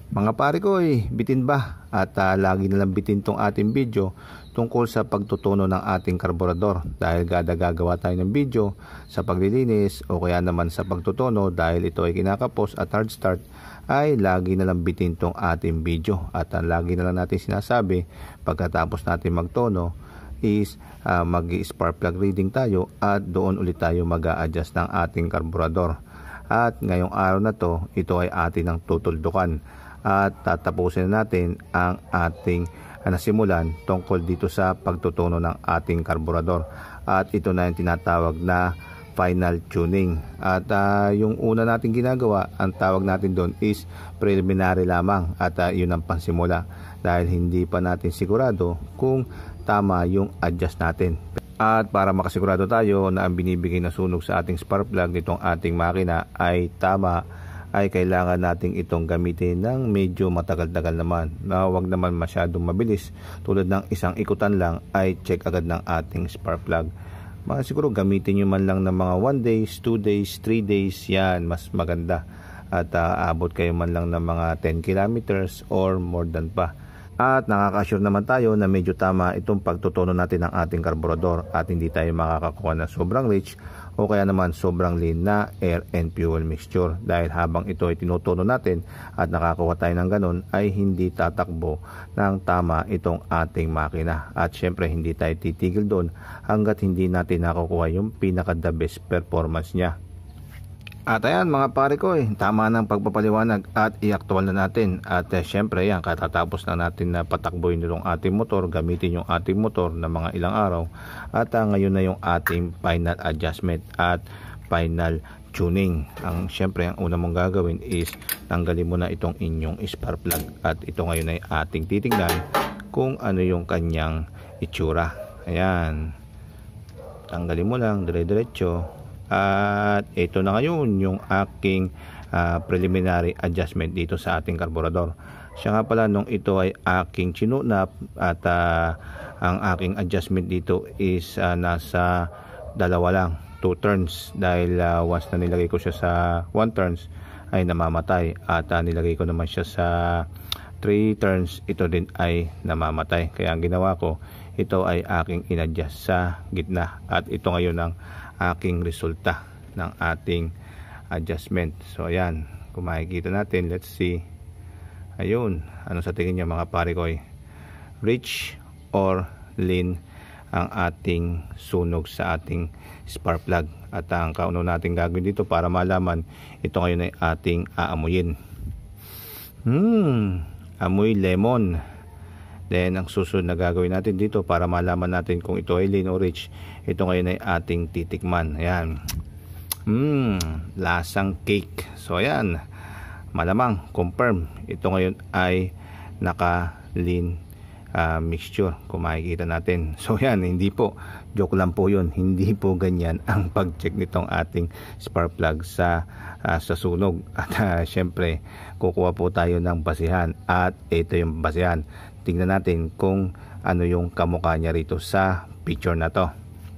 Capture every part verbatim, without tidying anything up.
Mga pare ko, eh, bitin ba? At uh, lagi nalang bitin tong ating video tungkol sa pagtutuno ng ating karburador dahil gada gagawa tayo ng video sa paglilinis o kaya naman sa pagtutuno dahil ito ay kinakapos at hard start ay lagi nalang bitin tong ating video at uh, lagi nalang natin sinasabi pagkatapos natin magtono is uh, mag-spark plug reading tayo at doon ulit tayo mag-a-adjust ng ating karburador. At ngayong araw na to, ito ay atin ang tutuldukan at tatapusin natin ang ating uh, nasimulan tungkol dito sa pagtutuno ng ating karburador. At ito na yung tinatawag na final tuning. At uh, yung una natin ginagawa, ang tawag natin doon is preliminary lamang at uh, yun ang pansimula dahil hindi pa natin sigurado kung tama yung adjust natin. At para makasigurado tayo na ang binibigay na sunog sa ating spark plug nitong ating makina ay tama, ay kailangan nating itong gamitin ng medyo matagal-tagal naman, na huwag naman masyadong mabilis tulad ng isang ikutan lang ay check agad ng ating spark plug. Mga siguro gamitin nyo man lang ng mga one days, two days, three days, yan mas maganda at uh, abot kayo man lang ng mga ten kilometers or more than pa. At nakaka-assure naman tayo na medyo tama itong pagtutuno natin ng ating karburador at hindi tayo makakakuha na sobrang rich o kaya naman sobrang lean na air and fuel mixture dahil habang ito ay tinutuno natin at nakakuha tayo ng ganun ay hindi tatakbo ng tama itong ating makina at syempre hindi tayo titigil doon hanggat hindi natin nakukuha yung pinaka the best performance niya. At ayan mga pare ko, eh, tama ng pagpapaliwanag at i-actual na natin. At eh, syempre yan, katatapos na natin na patakboy nitong ating motor, gamitin yung ating motor na mga ilang araw. At uh, ngayon na yung ating final adjustment at final tuning. Ang syempre ang una mong gagawin is tanggalin mo na itong inyong spark plug. At ito ngayon ay ating titignan kung ano yung kanyang itsura. Ayan. Tanggalin mo lang, dire-diretso. At ito na ngayon yung aking uh, preliminary adjustment dito sa ating karburador. Siya nga pala nung ito ay aking chinunap at uh, ang aking adjustment dito is uh, nasa dalawa lang, two turns dahil uh, once na nilagay ko siya sa one turns ay namamatay at uh, nilagay ko naman siya sa three turns, ito din ay namamatay. Kaya ang ginawa ko, ito ay aking inadjust sa gitna at ito ngayon ang aking resulta ng ating adjustment. So ayan, kung makikita natin, let's see. Ayun, ano sa tingin niyo mga pare ko, rich or lean ang ating sunog sa ating spark plug. At ang kauno natin gagawin dito para malaman, ito ngayon ay ating aamuyin. Hmm, amoy lemon. Then ang susunod na gagawin natin dito para malaman natin kung ito ay lean o rich, ito ngayon ay ating titikman. Ayan. Hmm, lasang cake. So ayan, malamang, confirm, ito ngayon ay naka lean uh, mixture kung makikita natin. So ayan, hindi po, joke lang po yun, hindi po ganyan ang pag-check nitong ating spark plug sa, uh, sa sunog. At uh, syempre, kukuha po tayo ng basihan at ito yung basihan. Tingnan natin kung ano yung kamukha niya rito sa picture na to.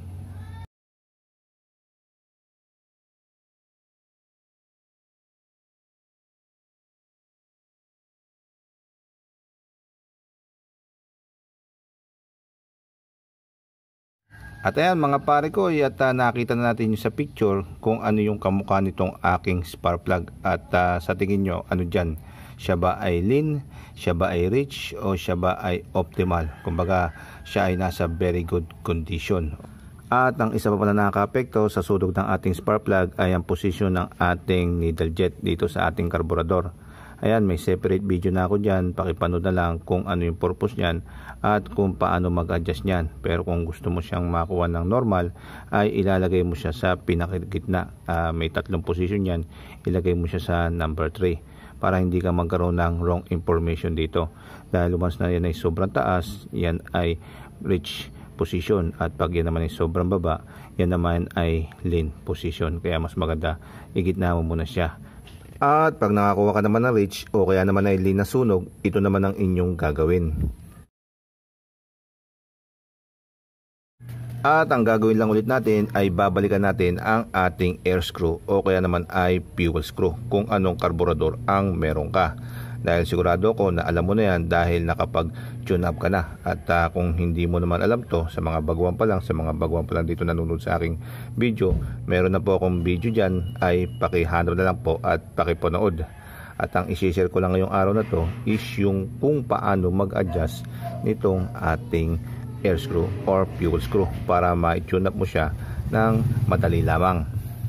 At ayan mga pare ko, at uh, nakita na natin yung sa picture kung ano yung kamukha nitong aking spark plug. At uh, sa tingin nyo, ano dyan? Siya ba ay lean? Siya ba ay rich? O siya ba ay optimal? Kumbaga, siya ay nasa very good condition. At ang isa pa pala nakaka-apekto sa sunog ng ating spark plug ay ang posisyon ng ating needle jet dito sa ating karburador. Ayan, may separate video na ako dyan. Pakipanood na lang kung ano yung purpose nyan at kung paano mag-adjust nyan. Pero kung gusto mo siyang makuha ng normal, ay ilalagay mo siya sa pinakagitna. Uh, may tatlong position yan. Ilagay mo siya sa number three para hindi ka magkaroon ng wrong information dito. Dahil once na yan ay sobrang taas, yan ay rich position. At pag yan naman ay sobrang baba, yan naman ay lean position. Kaya mas maganda, igitna mo muna siya. At pag nakakuha ka naman ng rich o kaya naman ay lean na sunog, ito naman ang inyong gagawin. At ang gagawin lang ulit natin ay babalikan natin ang ating air screw o kaya naman ay fuel screw kung anong karburador ang meron ka. dahil sigurado ko na alam mo na yan dahil nakapag-tune up ka na. At uh, kung hindi mo naman alam to, sa mga baguhan pa lang, sa mga baguhan pa lang dito nanonood sa aking video, meron na po akong video dyan, ay pakihanap na lang po at pakipanood. At ang isi-share ko lang ngayong araw na to is yung kung paano mag-adjust nitong ating air screw or fuel screw para ma-tune up mo siya ng madali lamang.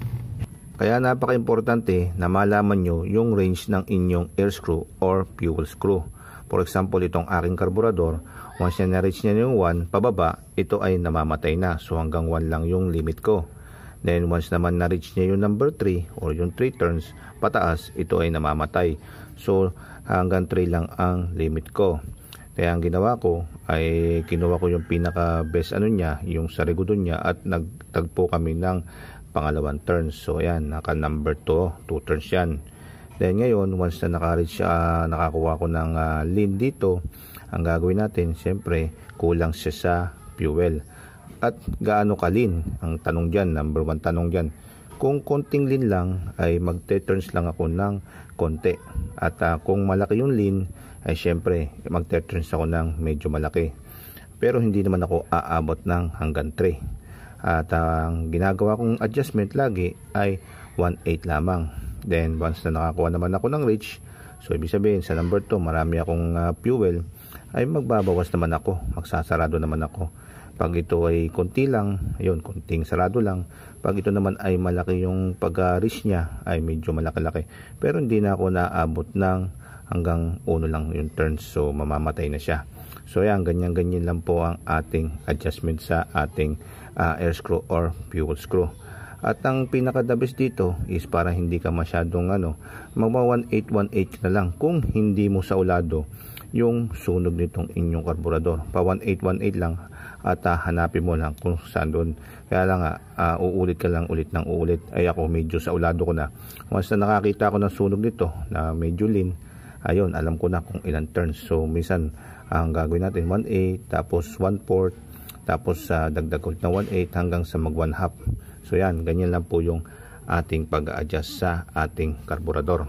Kaya napaka-importante na malaman nyo yung range ng inyong air screw or fuel screw. For example, itong aking karburador, once na na-reach niya yung one pababa, ito ay namamatay na. So hanggang one lang yung limit ko. Then once naman na-reach niya yung number three or yung three turns pataas, ito ay namamatay. So hanggang three lang ang limit ko. Kaya ang ginawa ko ay kinuha ko yung pinaka best ano niya, yung sarigudon niya, at nagtagpo kami ng pangalawang turns. So ayan, naka number two, two turns yan. Then ngayon, once na naka-reach, uh, nakakuha ko ng uh, lean dito, ang gagawin natin, siyempre kulang siya sa fuel. At gaano ka lean? Ang tanong dyan, number one tanong dyan. Kung konting lean lang, ay mag-turns lang ako ng konti. At uh, kung malaki yung lean, ay siyempre mag-turns ako ng medyo malaki. Pero hindi naman ako aabot ng hanggang three. At ang ginagawa kong adjustment lagi ay one eighth lamang. Then once na nakakuha naman ako ng reach, so ibig sabihin sa number two marami akong uh, fuel, ay magbabawas naman ako, magsasarado naman ako. Pag ito ay konti lang, ayun, konting sarado lang. Pag ito naman ay malaki yung pag-reach niya, ay medyo malaki-laki. Pero hindi na ako naabot ng hanggang uno lang yung turns, so mamamatay na siya. So yan, ganyan-ganyan lang po ang ating adjustment sa ating uh, air screw or fuel screw. At ang pinaka-the best dito is para hindi ka masyadong ano, magma one eighth one eighth na lang kung hindi mo sa ulado yung sunog nitong inyong karburador. Pa one eighth one eighth lang at uh, hanapin mo lang kung saan doon. Kaya lang nga, uh, uulit ka lang ulit ng uulit. Ay ako medyo sa ulado ko na. Once na nakakita ko ng sunog nito na medyo lean, ayun, alam ko na kung ilang turns. So minsan ang gagawin natin one eighth, tapos one fourth, tapos uh, dagdag ulit na one eighth hanggang sa mag one half. So yan, ganyan lang po yung ating pag-adjust sa ating karburador.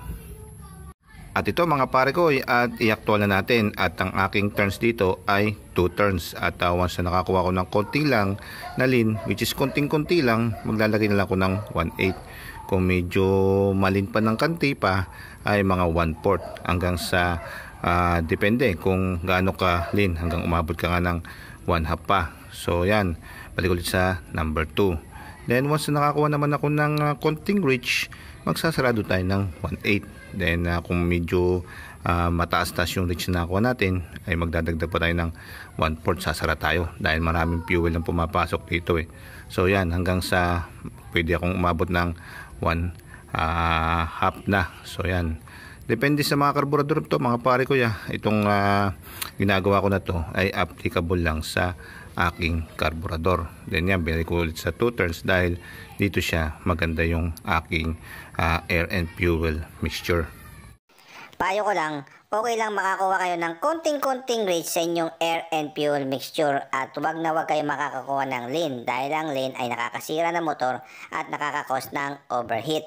At ito mga pare ko, at i-actual na natin, at ang aking turns dito ay two turns. At uh, once na nakakuha ko ng konti lang na lean, which is konting-konti lang, maglalagay na lang ako ng one eighth. Kung medyo malin pa ng kanti pa, ay mga one fourth hanggang sa uh, depende kung gaano ka lean, hanggang umabot ka nga ng one half pa. So yan, balik ulit sa number two. Then once na nakakuha naman ako ng uh, konting reach, magsasarado tayo ng one eighth. Then uh, kung medyo uh, mataas-taas yung reach na nakuha natin, ay magdadagdag pa tayo ng one fourth, sasara tayo dahil maraming fuel ang pumapasok dito eh. So yan, hanggang sa pwede akong umabot ng one uh, half na. So yan, depende sa mga karburador to mga pare ko ya. Itong uh, ginagawa ko na to ay applicable lang sa aking karburador. Then yan, binalik ko ulit sa two turns dahil dito siya maganda yung aking uh, air and fuel mixture. Payo ko lang, okay lang makakuha kayo ng konting-konting rate sa inyong air and fuel mixture, at huwag na huwag kayo makakakuha ng lean dahil ang lean ay nakakasira ng motor at nakakakos ng overheat.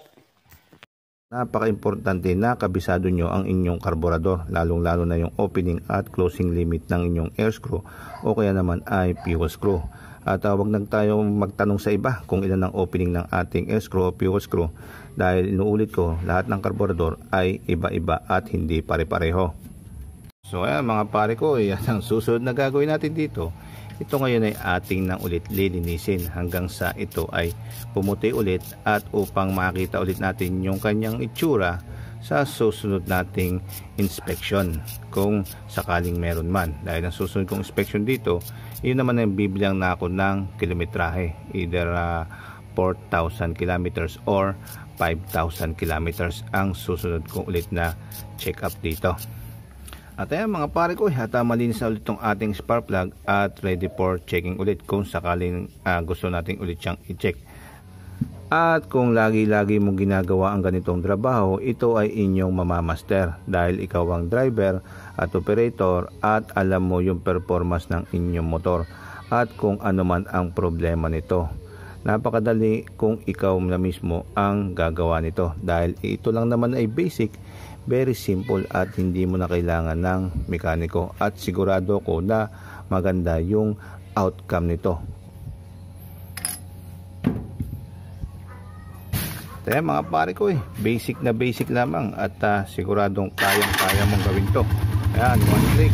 Napaka-importante na kabisado nyo ang inyong karburador, lalong-lalo na yung opening at closing limit ng inyong air screw o kaya naman ay fuel screw. At uh, wag nang tayo magtanong sa iba kung ilan ang opening ng ating air screw o fuel screw, dahil inuulit ko, lahat ng karburador ay iba-iba at hindi pare-pareho. So ayan mga pare ko, yan ang susunod na gagawin natin dito. Ito ngayon ay ating nang ulit lilinisin hanggang sa ito ay pumuti ulit, at upang makita ulit natin yung kanyang itsura sa susunod nating inspection, kung sakaling meron man. Dahil ang susunod kong inspection dito, yun naman ang bibilang na ako ng kilometrahe, either uh, four thousand kilometers or five thousand kilometers ang susunod kong ulit na check up dito. At ayan mga pare ko, hata malinis na ulit itong ating spark plug at ready for checking ulit kung sakaling uh, gusto nating ulit siyang i-check. At kung lagi-lagi mong ginagawa ang ganitong trabaho, ito ay inyong mamamaster dahil ikaw ang driver at operator at alam mo yung performance ng inyong motor at kung ano man ang problema nito. Napakadali kung ikaw na mismo ang gagawa nito dahil ito lang naman ay basic Very simple at hindi mo na kailangan ng mekaniko, at sigurado ko na maganda yung outcome nito. Kaya mga pare ko, eh, basic na basic lamang at uh, siguradong kayang kaya mong gawin to. Ayan, one click.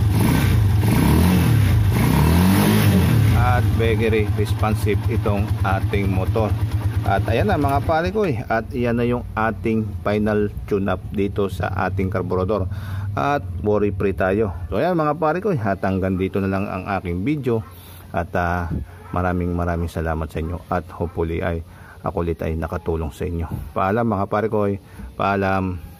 At very responsive itong ating motor. At ayan na mga pare ko, eh, at iyan na yung ating final tune up dito sa ating karburador. At worry free tayo. So ayan mga pare ko, eh, at hanggang dito na lang ang aking video. At uh, maraming maraming salamat sa inyo. At hopefully ay ako ulit ay nakatulong sa inyo. Paalam mga pare ko, eh. Paalam.